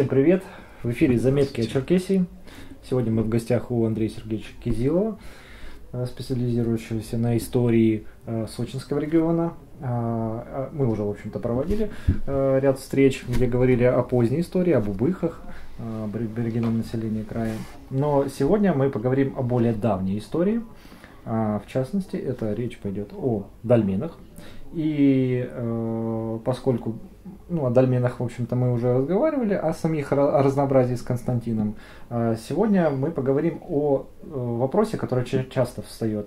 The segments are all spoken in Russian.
Всем привет! В эфире «Заметки о Черкесии». Сегодня мы в гостях у Андрея Сергеевича Кизилова, специализирующегося на истории Сочинского региона. Мы уже, в общем-то, проводили ряд встреч, где говорили о поздней истории, об убыхах, об аборигенном населении края. Но сегодня мы поговорим о более давней истории. В частности, речь пойдет о дольменах. И поскольку о дольменах, в общем-то, мы уже разговаривали, о разнообразии с Константином, сегодня мы поговорим о вопросе, который часто встает,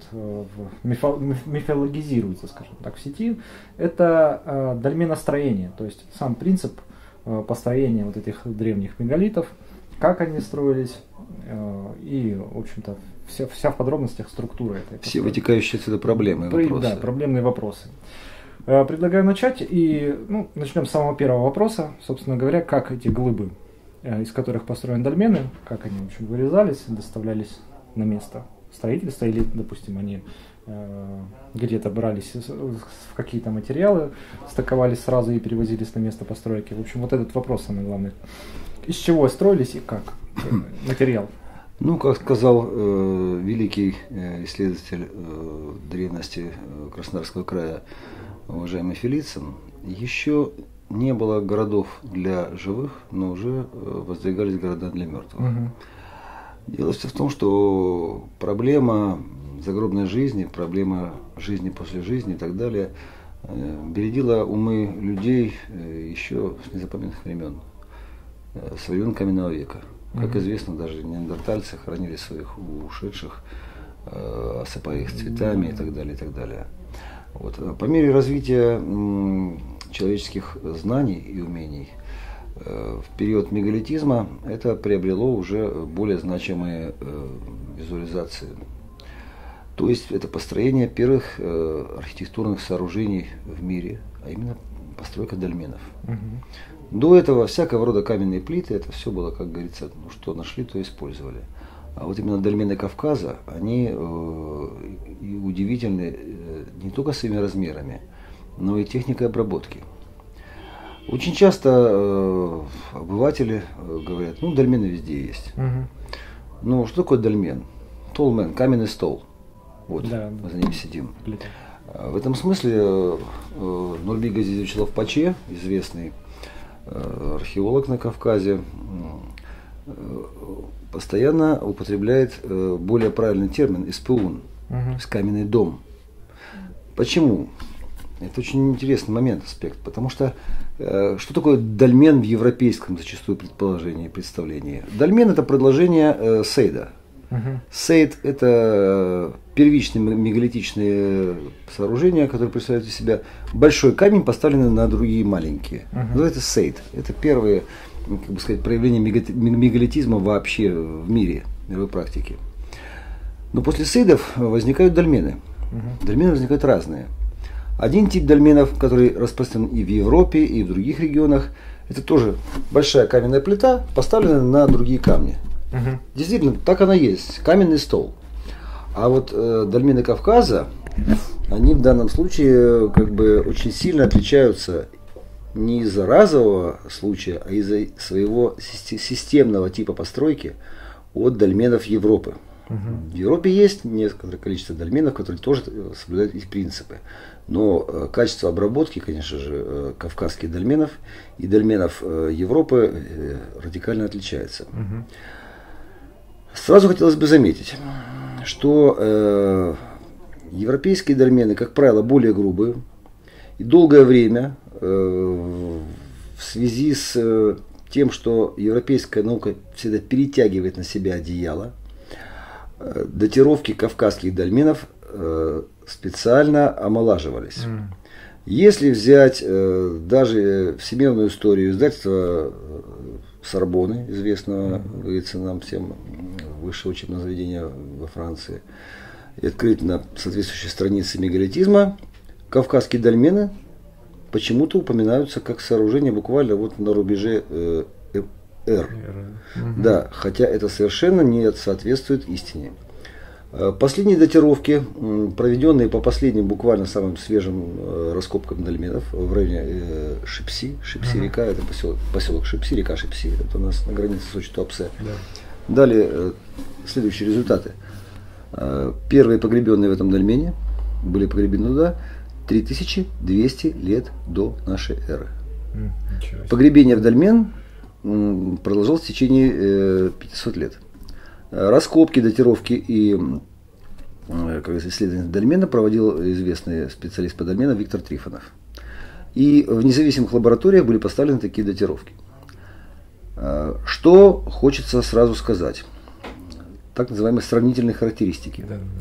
мифологизируется, скажем так, в сети. Это дольменостроение, то есть сам принцип построения вот этих древних мегалитов, как они строились и, в общем-то, вся в подробностях структура этой. Все вытекающие отсюда проблемы и вопросы. Да, проблемные вопросы. Предлагаю начать и начнем с самого первого вопроса. Собственно говоря, как эти глыбы, из которых построены дольмены, как они, в общем, вырезались, доставлялись на место строительства, или, допустим, они где-то брались в какие-то материалы, стыковались сразу и перевозились на место постройки. В общем, вот этот вопрос самый главный. Из чего строились и как материал? Как сказал великий исследователь древности Краснодарского края, уважаемый Фелицин, еще не было городов для живых, но уже воздвигались города для мертвых. Дело все в том, что проблема загробной жизни, проблема жизни после жизни и так далее бередила умы людей еще с незапамятных времен, с времен каменного века. Как известно, даже неандертальцы хоронили своих ушедших, осыпая их цветами и так далее, и так далее. По мере развития человеческих знаний и умений в период мегалитизма это приобрело уже более значимые визуализации. То есть это построение первых архитектурных сооружений в мире, а именно постройка дольменов. До этого всякого рода каменные плиты, это все было, как говорится, что нашли, то использовали. А вот именно дольмены Кавказа, они удивительны не только своими размерами, но и техникой обработки. Очень часто обыватели говорят, дольмены везде есть. Что такое дольмен? Толмен, каменный стол. Да, мы за ним сидим. В этом смысле Нурбек Газизович Лавпаче, известный археолог на Кавказе, постоянно употребляет более правильный термин «испеун», то есть каменный дом. Почему? Это очень интересный момент, аспект, потому что что такое дольмен в европейском зачастую предположении и представлении? Дольмен – это продолжение сейда. Сейд – это первичные мегалитичные сооружения, которые представляют из себя большой камень, поставленный на другие маленькие. Это сейд. Это первые, проявления мегалитизма вообще в мире, в мировой практике. Но после сейдов возникают дольмены. Дольмены возникают разные. Один тип дольменов, который распространен и в Европе, и в других регионах, это тоже большая каменная плита, поставленная на другие камни. Действительно, так она есть, каменный стол. А вот дольмены Кавказа, они в данном случае очень сильно отличаются не из-за разового случая, а из-за своего системного типа постройки от дольменов Европы. В Европе есть некоторое количество дольменов, которые тоже соблюдают их принципы. Но качество обработки, конечно же, кавказских дольменов и дольменов Европы радикально отличается. Сразу хотелось бы заметить, что европейские дольмены, как правило, более грубые. И долгое время в связи с тем, что европейская наука всегда перетягивает на себя одеяло, датировки кавказских дольменов специально омолаживались. Если взять даже всемирную историю издательства Сорбонны, известного, говорится, нам всем высшего учебного заведения во Франции, и открыть на соответствующей странице мегалитизма, кавказские дольмены почему-то упоминаются как сооружение буквально на рубеже Да, хотя это совершенно не соответствует истине. Последние датировки, проведенные по последним буквально самым свежим раскопкам дольменов в районе Шипси. Шипси река, это поселок Шипси, река Шипси, это у нас на границе Сочи-Туапсе. Да. Далее следующие результаты. Первые погребенные в этом дольмене были погребены туда 3200 лет до нашей эры. Погребение в дольмен продолжалось в течение 500 лет. Раскопки, датировки и исследования дольмена проводил известный специалист по дольменам Виктор Трифонов. И в независимых лабораториях были поставлены такие датировки. Что хочется сразу сказать? Так называемые сравнительные характеристики.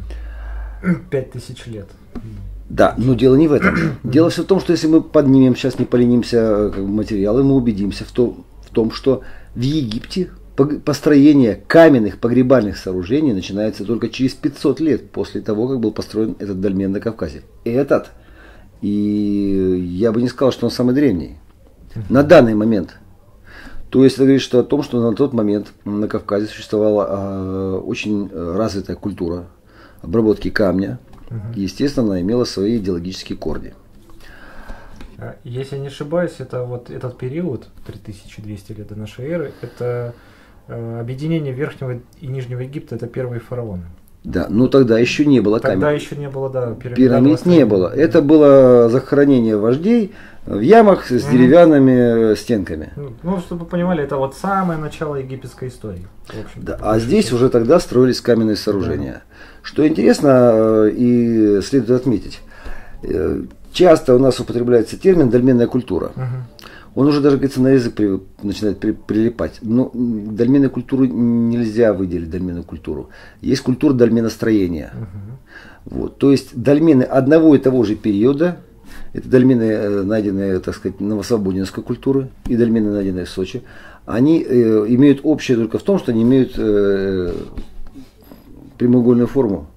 5000 лет. Да, но дело не в этом. Дело все в том, что если мы поднимем, сейчас не поленимся материалы, мы убедимся в том, что в Египте построение каменных погребальных сооружений начинается только через 500 лет после того, как был построен этот дольмен на Кавказе. И я бы не сказал, что он самый древний. На данный момент. То есть это говорит о том, что на тот момент на Кавказе существовала очень развитая культура обработки камня. Естественно, она имела свои идеологические корни. Если я не ошибаюсь, это вот этот период, 3200 лет до нашей эры, это объединение Верхнего и Нижнего Египта, это первые фараоны. Да, но тогда еще не было камня. Тогда еще не было, да, пирамид не было. Это было захоронение вождей в ямах с деревянными стенками. Ну, чтобы вы понимали, это вот самое начало египетской истории. Да, а здесь уже тогда строились каменные сооружения. Да. Что интересно и следует отметить, часто у нас употребляется термин «дольменная культура». Он уже даже, говорится, на язык начинает прилипать. Но дольменную культуру нельзя выделить, дольменную культуру. Есть культура дольменостроения. Вот. То есть дольмены одного и того же периода, это дольмены, найденные, так сказать, новосвободинской культуры, и дольмены, найденные в Сочи, они имеют общее только в том, что они имеют прямоугольную форму.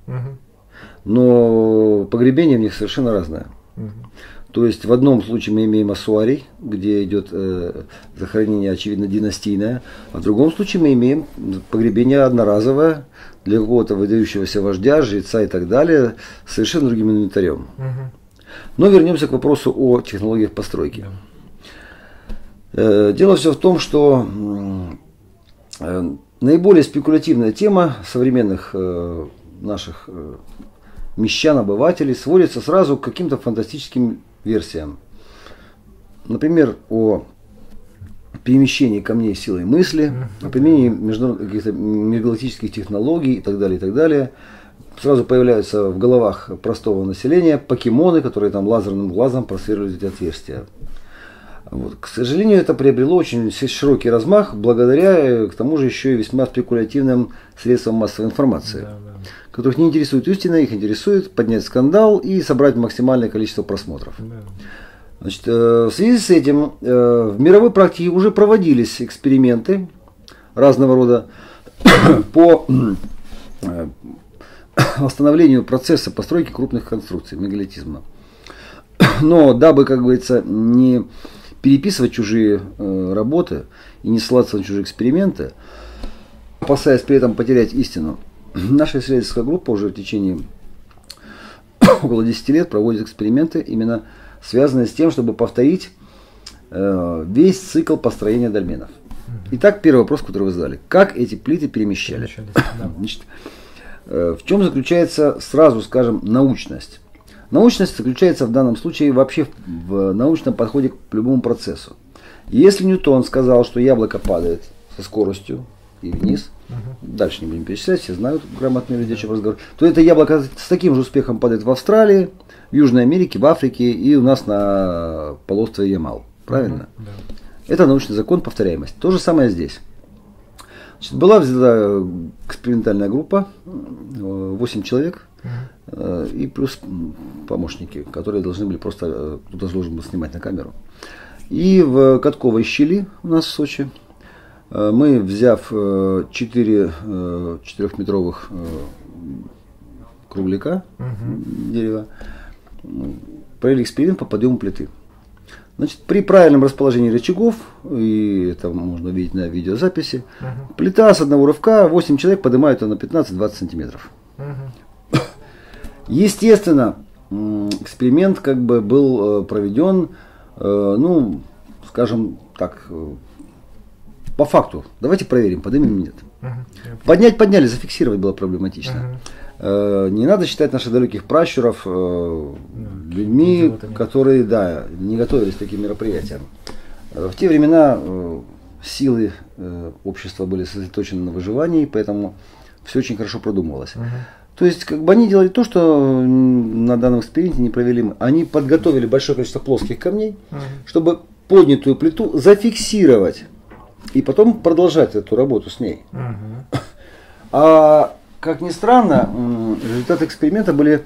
Но погребение в них совершенно разное. То есть в одном случае мы имеем ассуарий, где идет захоронение, очевидно, династийное, а в другом случае мы имеем погребение одноразовое для какого-то выдающегося вождя, жреца и так далее, с совершенно другим инвентарем. Но вернемся к вопросу о технологиях постройки. Дело все в том, что наиболее спекулятивная тема современных наших мещан, обывателей сводится сразу к каким-то фантастическим версиям. Например, о перемещении камней силой мысли, о применении каких-то межгалактических технологий и так далее, и так далее. Сразу появляются в головах простого населения покемоны, которые там лазерным глазом просверливают эти отверстия. Вот. К сожалению, это приобрело очень широкий размах, благодаря, к тому же, еще и весьма спекулятивным средствам массовой информации, которых не интересует истина, их интересует поднять скандал и собрать максимальное количество просмотров. Значит, в связи с этим в мировой практике уже проводились эксперименты разного рода по восстановлению процесса постройки крупных конструкций, мегалитизма. Но дабы, как говорится, не переписывать чужие работы и не ссылаться на чужие эксперименты, опасаясь при этом потерять истину, наша исследовательская группа уже в течение около 10 лет проводит эксперименты, именно связанные с тем, чтобы повторить весь цикл построения дольменов. Итак, первый вопрос, который вы задали. Как эти плиты перемещались? Значит, в чем заключается, сразу скажем, научность? Научность заключается в данном случае вообще в научном подходе к любому процессу. Если Ньютон сказал, что яблоко падает со скоростью и вниз, дальше не будем перечислять, все знают, грамотные люди, о чем разговор, то это яблоко с таким же успехом падает в Австралии, в Южной Америке, в Африке и у нас на полуострове Ямал. Правильно? Это научный закон, повторяемость. То же самое здесь. Значит, была взята экспериментальная группа, 8 человек, и плюс помощники, которые должны были просто, кто-то должен был снимать на камеру. И в катковой щели у нас в Сочи мы, взяв 4 4-метровых кругляка дерева, провели эксперимент по подъему плиты. Значит, при правильном расположении рычагов, и это можно увидеть на видеозаписи, плита с одного рывка, 8 человек поднимают ее на 15-20 сантиметров. Естественно, эксперимент как бы был проведен, ну, скажем так, по факту. Давайте проверим, поднимем или нет. Подняли, зафиксировать было проблематично. Не надо считать наших далеких пращуров людьми, которые, да, не готовились к таким мероприятиям. В те времена силы общества были сосредоточены на выживании, поэтому все очень хорошо продумывалось. То есть, как бы они делали то, что на данном эксперименте не провели мы. Они подготовили большое количество плоских камней, чтобы поднятую плиту зафиксировать и потом продолжать эту работу с ней. А как ни странно, результаты эксперимента были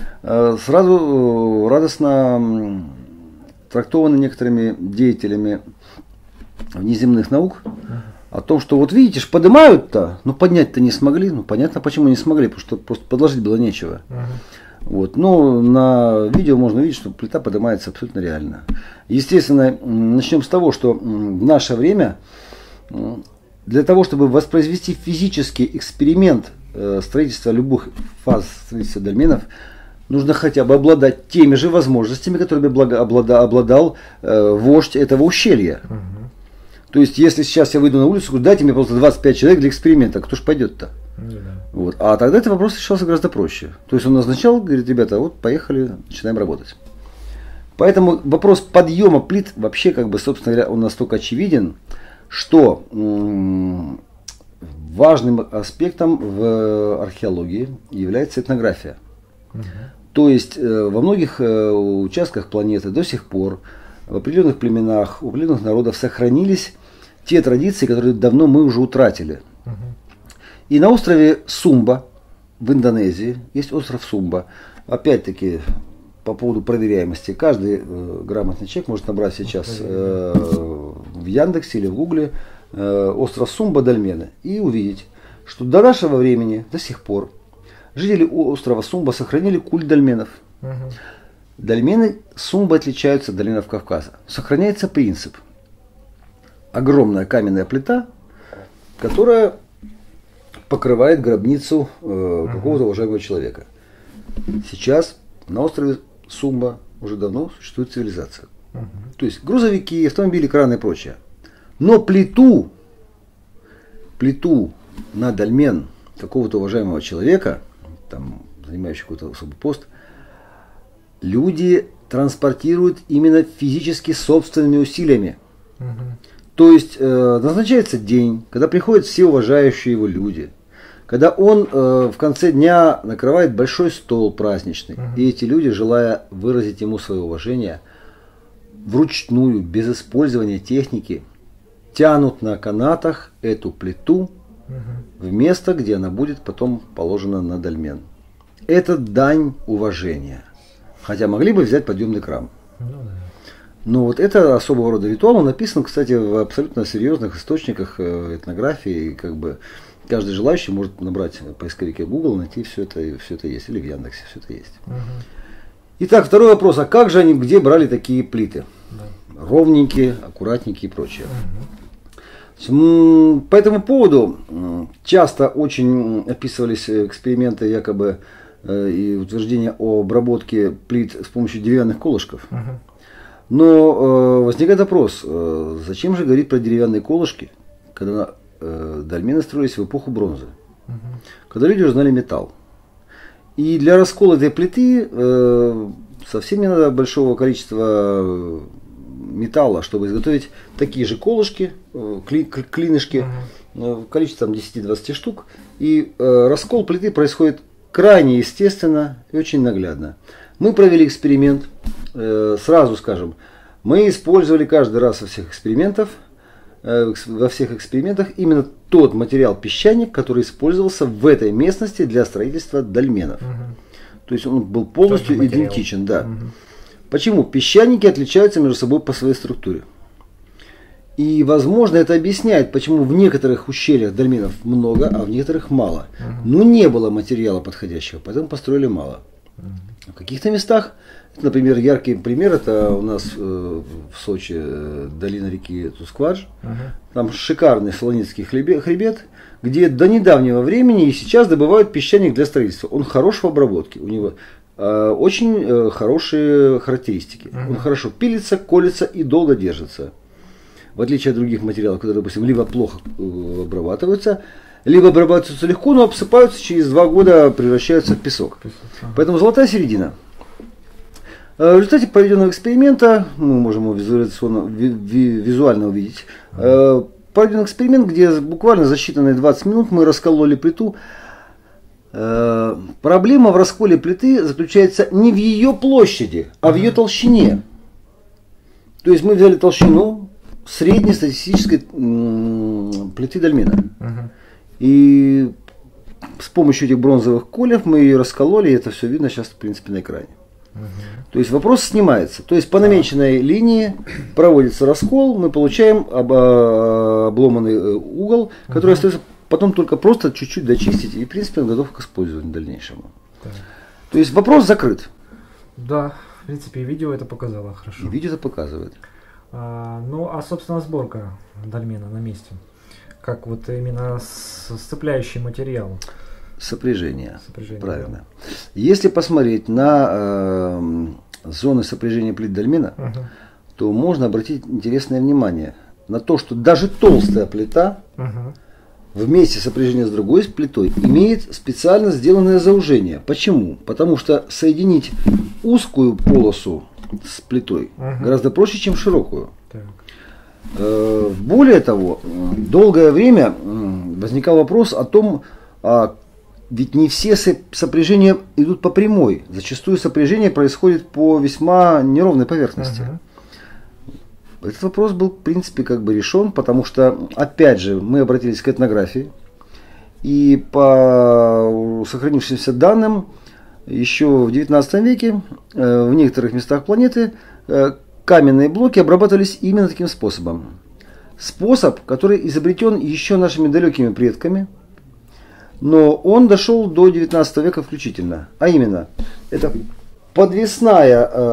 сразу радостно трактованы некоторыми деятелями внеземных наук о том, что вот видите, поднимают-то, но поднять-то не смогли. Ну понятно, почему не смогли, потому что просто подложить было нечего. Вот. Но на видео можно увидеть, что плита поднимается абсолютно реально. Естественно, начнем с того, что в наше время для того, чтобы воспроизвести физический эксперимент строительства любых фаз строительства дольменов, нужно хотя бы обладать теми же возможностями, которыми обладал вождь этого ущелья. То есть, если сейчас я выйду на улицу, дайте мне просто 25 человек для эксперимента, кто ж пойдет-то? Вот. А тогда этот вопрос решался гораздо проще. То есть он назначал, говорит, ребята, вот поехали, начинаем работать. Поэтому вопрос подъема плит вообще, как бы, собственно говоря, он настолько очевиден, что важным аспектом в археологии является этнография. То есть во многих участках планеты до сих пор в определенных племенах, у определенных народов сохранились те традиции, которые давно мы уже утратили. И на острове Сумба в Индонезии есть остров Сумба. Опять-таки по поводу проверяемости. Каждый грамотный человек может набрать сейчас в Яндексе или в Гугле остров Сумба дольмены и увидеть, что до нашего времени, до сих пор, жители острова Сумба сохранили культ дольменов. Дольмены Сумбы отличаются от дольменов Кавказа. Сохраняется принцип. Огромная каменная плита, которая покрывает гробницу какого-то уважаемого человека. Сейчас на острове Сумба уже давно существует цивилизация. То есть грузовики, автомобили, краны и прочее. Но плиту на дольмен какого-то уважаемого человека, там, занимающего какой-то особый пост, люди транспортируют именно физически собственными усилиями. То есть назначается день, когда приходят все уважающие его люди, когда он в конце дня накрывает большой стол праздничный, и эти люди, желая выразить ему свое уважение, вручную, без использования техники, тянут на канатах эту плиту в место, где она будет потом положена на дольмен. Это дань уважения. Хотя могли бы взять подъемный кран. Но вот это особого рода ритуал, он написан, кстати, в абсолютно серьезных источниках этнографии. И как бы каждый желающий может набрать в поисковике Google, найти все это есть. Или в Яндексе все это есть. Итак, второй вопрос. А как же они, где брали такие плиты? Ровненькие, аккуратненькие и прочее. По этому поводу часто очень описывались эксперименты якобы и утверждения о обработке плит с помощью деревянных колышков. Но возникает вопрос, зачем же говорить про деревянные колышки, когда дольмены строились в эпоху бронзы, когда люди уже знали металл. И для раскола этой плиты совсем не надо большого количества металла, чтобы изготовить такие же колышки, клинышки, количеством 10-20 штук. И раскол плиты происходит крайне естественно и очень наглядно. Мы провели эксперимент, сразу скажем, мы использовали каждый раз во всех экспериментах именно тот материал песчаник, который использовался в этой местности для строительства дольменов. То есть он был полностью идентичен. Да. Почему? Песчаники отличаются между собой по своей структуре. И, возможно, это объясняет, почему в некоторых ущельях дольменов много, а в некоторых мало. Но не было материала подходящего, поэтому построили мало. В каких-то местах Например, яркий пример, это у нас в Сочи долина реки Тусквадж. Там шикарный солоницкий хребет, где до недавнего времени и сейчас добывают песчаник для строительства. Он хорош в обработке, у него очень хорошие характеристики. Он хорошо пилится, колется и долго держится. В отличие от других материалов, которые, допустим, либо плохо обрабатываются, либо обрабатываются легко, но обсыпаются, через 2 года превращаются в песок. Поэтому золотая середина. В результате проведенного эксперимента, мы можем его визуально увидеть, проведен эксперимент, где буквально за считанные 20 минут мы раскололи плиту. Проблема в расколе плиты заключается не в ее площади, а в ее толщине. То есть мы взяли толщину среднестатистической плиты дольмена. И с помощью этих бронзовых колев мы ее раскололи, и это все видно сейчас, в принципе, на экране. То есть вопрос снимается. То есть по намеченной линии проводится раскол, мы получаем обломанный угол, который остается потом только просто чуть-чуть дочистить, и в принципе он готов к использованию дальнейшему. То есть вопрос закрыт. Да, в принципе, видео это показало хорошо. И видео это показывает. Ну, а собственно сборка дольмена на месте. Как вот именно сцепляющий материал. Сопряжение. Правильно. Да. Если посмотреть на зоны сопряжения плит дольмена, то можно обратить интересное внимание на то, что даже толстая плита вместе сопряжения с другой плитой имеет специально сделанное заужение. Почему? Потому что соединить узкую полосу с плитой гораздо проще, чем широкую. Так. Более того, долгое время возникал вопрос о том, ведь не все сопряжения идут по прямой. Зачастую сопряжение происходит по весьма неровной поверхности. Этот вопрос был, в принципе, как бы решен, потому что, опять же, мы обратились к этнографии. И по сохранившимся данным, еще в 19 веке в некоторых местах планеты каменные блоки обрабатывались именно таким способом. Способ, который изобретен еще нашими далекими предками, но он дошел до 19 века включительно. А именно, это подвесной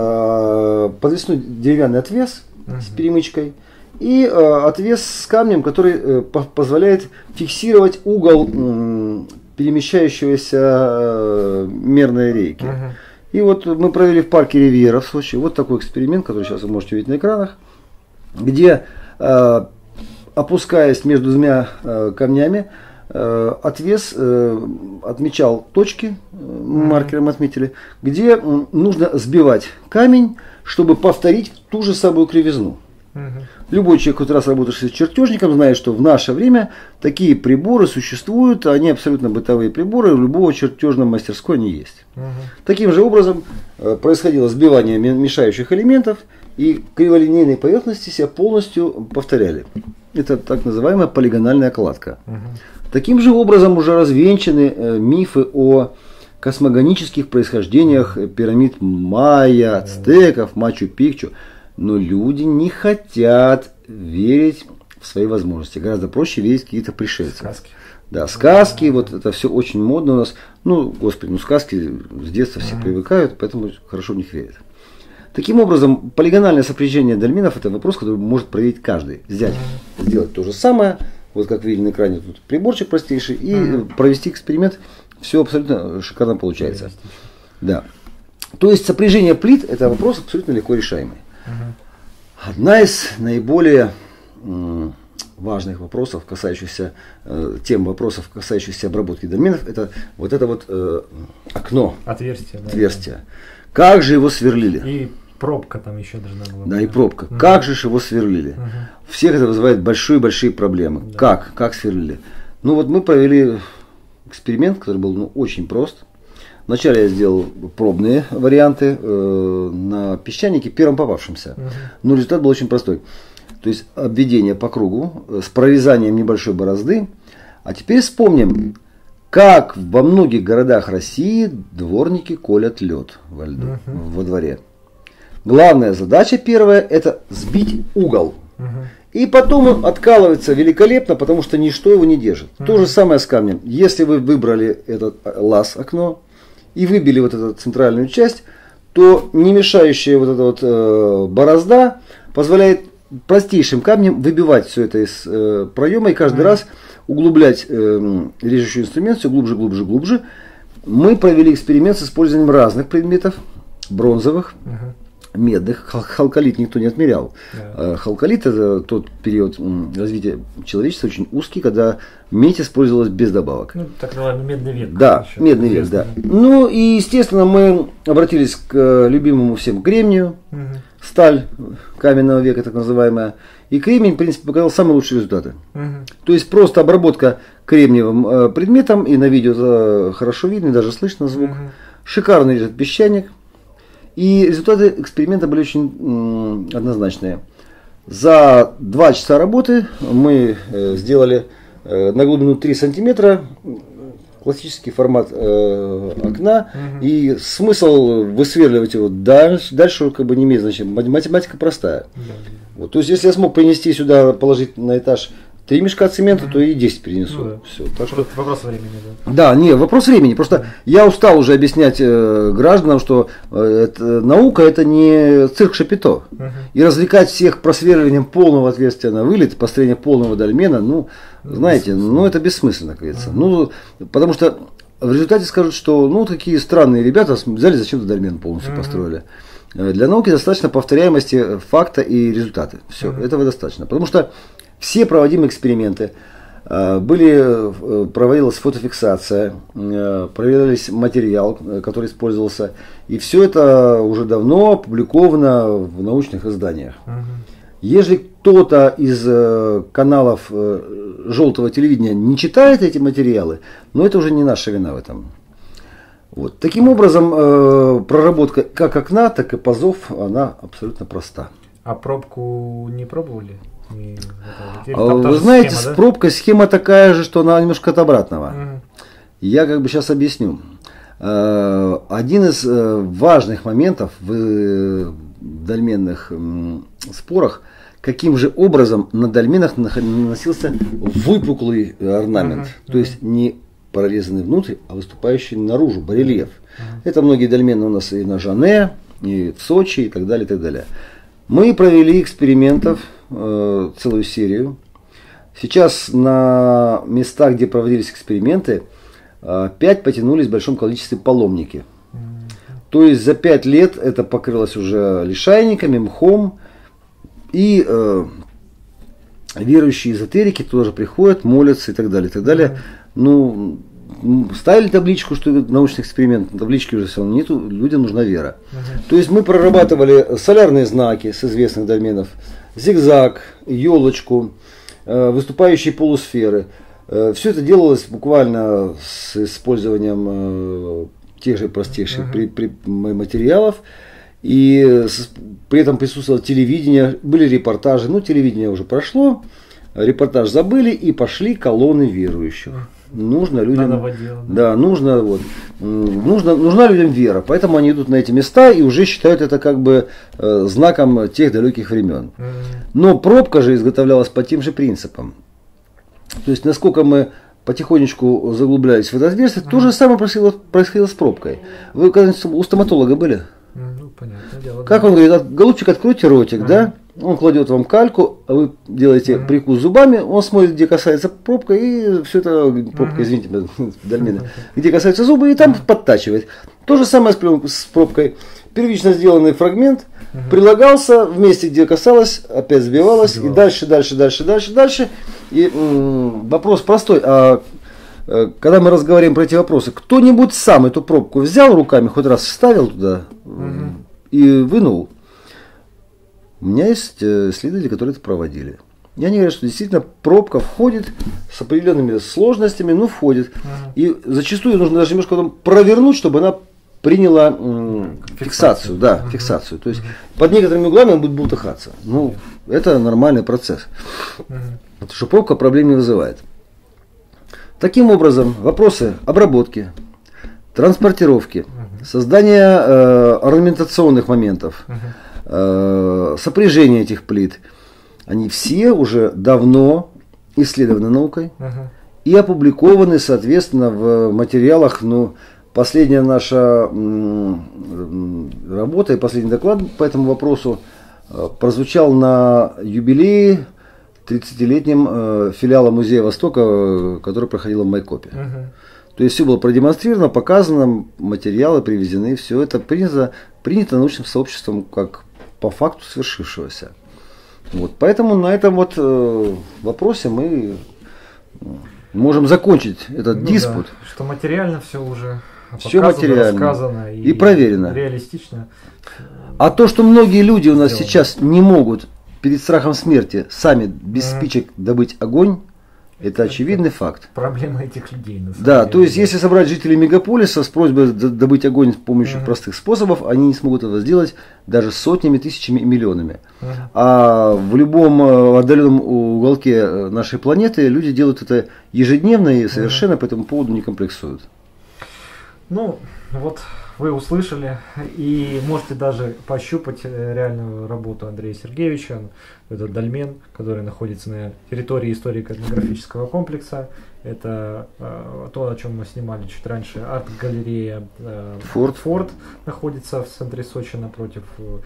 деревянный отвес с перемычкой и отвес с камнем, который позволяет фиксировать угол перемещающегося мерной рейки. И вот мы провели в парке Ривьера в Сочи вот такой эксперимент, который сейчас вы можете увидеть на экранах, где, опускаясь между двумя камнями, отвес отмечал точки, маркером отметили, где нужно сбивать камень, чтобы повторить ту же самую кривизну. Любой человек, хоть раз работавший с чертежником, знает, что в наше время такие приборы существуют, они абсолютно бытовые приборы, у любого чертежной мастерской они есть. Таким же образом происходило сбивание мешающих элементов, и криволинейные поверхности себя полностью повторяли. Это так называемая полигональная кладка. Таким же образом уже развенчаны мифы о космогонических происхождениях пирамид майя, ацтеков, Мачу-Пикчу. Но люди не хотят верить в свои возможности. Гораздо проще верить в какие-то пришельцы. Сказки. Да, сказки, вот это все очень модно у нас. Ну, господи, сказки с детства все привыкают, поэтому хорошо в них верят. Таким образом, полигональное сопряжение дольменов – это вопрос, который может проверить каждый. Взять, сделать то же самое, вот как видели на экране, тут приборчик простейший, и провести эксперимент. Все абсолютно шикарно получается. Да. То есть сопряжение плит – это вопрос абсолютно легко решаемый. Одна из наиболее важных вопросов, касающихся тем вопросов, касающихся обработки дольменов, это вот это вот окно. Отверстие. Да. Как же его сверлили? И пробка там еще должна была быть. Да, и пробка. Как же его сверлили? Всех это вызывает большие проблемы. Да. Как сверлили? Ну вот мы провели эксперимент, который был очень прост. Вначале я сделал пробные варианты на песчанике, первым попавшимся. Но результат был очень простой. То есть обведение по кругу с прорезанием небольшой борозды. А теперь вспомним, как во многих городах России дворники колят лед во льду, во дворе. Главная задача первая – это сбить угол. И потом он откалывается великолепно, потому что ничто его не держит. То же самое с камнем. Если вы выбрали этот лаз, окно, и выбили вот эту центральную часть, то не мешающая вот эта вот борозда позволяет простейшим камнем выбивать все это из проема и каждый раз углублять режущий инструмент все глубже, глубже, глубже. Мы провели эксперимент с использованием разных предметов, бронзовых, медных. Халколит никто не отмерял. Халколит — это тот период развития человечества очень узкий, когда медь использовалась без добавок. Ну, так называемый медный век. Да, медный век, да. Ну и, естественно, мы обратились к любимому всем кремнию, сталь каменного века, так называемая. И кремний, в принципе, показал самые лучшие результаты. То есть просто обработка кремниевым предметом, и на видео хорошо видно, даже слышно звук. Шикарный лежит песчаник. И результаты эксперимента были очень однозначные. За 2 часа работы мы сделали на глубину 3 сантиметра классический формат окна. И смысл высверливать его дальше как бы не имеет значения. Математика простая. Вот. То есть, если я смог принести сюда, положить на этаж 3 мешка цемента, то и 10 перенесу. Ну, да. Все. Так что... Вопрос времени, да. Да, не, вопрос времени. Просто я устал уже объяснять гражданам, что наука — это не цирк Шапито. И развлекать всех просверливанием полного отверстия на вылет, построение полного дольмена, ну, знаете, ну это бессмысленно, как говорится. Ну, потому что в результате скажут, что ну такие странные ребята взяли зачем-то дольмен полностью построили. Для науки достаточно повторяемости факта и результаты. Все, этого достаточно. Потому что все проводимые эксперименты проводилась фотофиксация, проверялись материал, который использовался, и все это уже давно опубликовано в научных изданиях. Если кто-то из каналов желтого телевидения не читает эти материалы, но это уже не наша вина в этом. Вот. Таким образом, проработка как окна, так и пазов, она абсолютно проста. А пробку не пробовали? Вы знаете, схема, да? С пробкой схема такая же, что она немножко от обратного. Я как бы сейчас объясню. Один из важных моментов в дольменных спорах, каким же образом на дольменах наносился выпуклый орнамент. То есть не прорезанный внутрь, а выступающий наружу, барельеф. Это многие дольмены у нас и на Жане, и в Сочи, и так далее, и так далее. Мы провели экспериментов, целую серию. Сейчас на местах, где проводились эксперименты, 5 потянулись в большом количестве паломники. То есть за 5 лет это покрылось уже лишайниками, мхом. И верующие эзотерики тоже приходят, молятся и так далее, и так далее. Ну, ставили табличку, что это научный эксперимент, таблички уже все равно нету, людям нужна вера. То есть мы прорабатывали солярные знаки с известных дольменов, зигзаг, елочку, выступающие полусферы. Все это делалось буквально с использованием тех же простейших материалов. И при этом присутствовало телевидение, были репортажи. Ну, телевидение уже прошло, репортаж забыли, и пошли колонны верующих. Нужно людям, да, нужна людям вера, поэтому они идут на эти места и уже считают это как бы знаком тех далеких времен. Но пробка же изготовлялась по тем же принципам. То есть насколько мы потихонечку заглублялись в это отверстие, то же самое происходило с пробкой. Вы когда-нибудь у стоматолога были? Ну, понятное дело. Как он говорит: голубчик, откройте ротик, да? Он кладет вам кальку, а вы делаете прикус зубами, он смотрит, где касается пробка, и все это, пробка, извините, дольмена, где касаются зубы, и там подтачивает. То же самое с пробкой. Первично сделанный фрагмент прилагался в месте, где касалось, опять сбивалось, и дальше. И вопрос простой. А когда мы разговариваем про эти вопросы, кто-нибудь сам эту пробку взял руками, хоть раз вставил туда и вынул? У меня есть исследователи, которые это проводили. И они говорят, что действительно пробка входит с определенными сложностями, но входит. И зачастую нужно даже немножко потом провернуть, чтобы она приняла фиксацию. Да, фиксацию. То есть под некоторыми углами он будет бултыхаться. Ну, это нормальный процесс. Потому что пробка проблем не вызывает. Таким образом, вопросы обработки, транспортировки, создания орнаментационных моментов, сопряжения этих плит, они все уже давно исследованы наукой и опубликованы, соответственно, в материалах, ну, последняя наша работа и последний доклад по этому вопросу прозвучал на юбилее 30-летнем филиала Музея Востока, который проходил в Майкопе. То есть все было продемонстрировано, показано, материалы привезены, все это принято научным сообществом как по факту свершившегося. Вот. Поэтому на этом вот вопросе мы можем закончить этот диспут. Да, что материально все уже все материально рассказано и проверено. Реалистично. А то, что многие люди у нас сейчас не могут перед страхом смерти сами без спичек добыть огонь, это очевидный факт. Проблема этих людей. Да, то есть если собрать жителей мегаполиса с просьбой добыть огонь с помощью простых способов, они не смогут это сделать даже сотнями, тысячами и миллионами. А в любом отдаленном уголке нашей планеты люди делают это ежедневно и совершенно по этому поводу не комплексуют. Ну, вот вы услышали и можете даже пощупать реальную работу Андрея Сергеевича. Это дольмен, который находится на территории историко-этнографического комплекса. Это то, о чем мы снимали чуть раньше. Арт-галерея Форт находится в центре Сочи напротив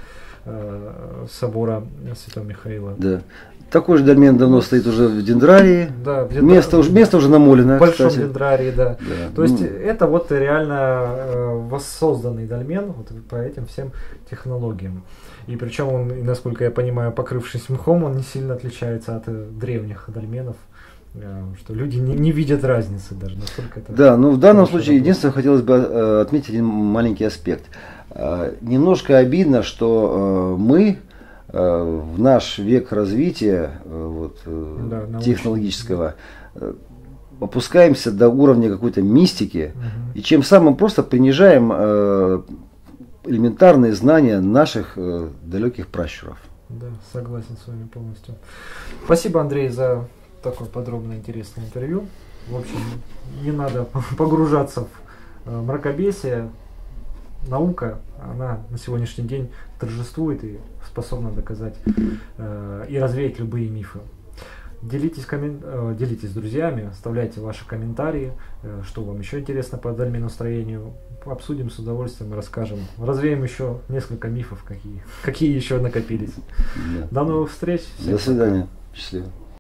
собора Святого Михаила. Да. Такой же дольмен давно стоит уже в Дендрарии. Да, место уже намолено. В Большом кстати. Дендрарии, да. То есть это вот реально воссозданный дольмен вот по этим всем технологиям. И причем он, насколько я понимаю, покрывшись мхом, он не сильно отличается от древних дольменов. Что люди не видят разницы даже. Настолько это да, но в данном случае единственное хотелось бы отметить один маленький аспект. Немножко обидно, что мы в наш век развития технологического опускаемся до уровня какой-то мистики и чем самым просто принижаем элементарные знания наших далеких пращуров. Да, согласен с вами полностью. Спасибо, Андрей, за такое подробное интересное интервью. В общем, не надо погружаться в мракобесие. Наука, она на сегодняшний день торжествует и способна доказать и развеять любые мифы. Делитесь с друзьями, оставляйте ваши комментарии, что вам еще интересно по дольменостроению. Обсудим с удовольствием и расскажем. Развеем еще несколько мифов, какие еще накопились. Да. До новых встреч. До свидания. Счастливо.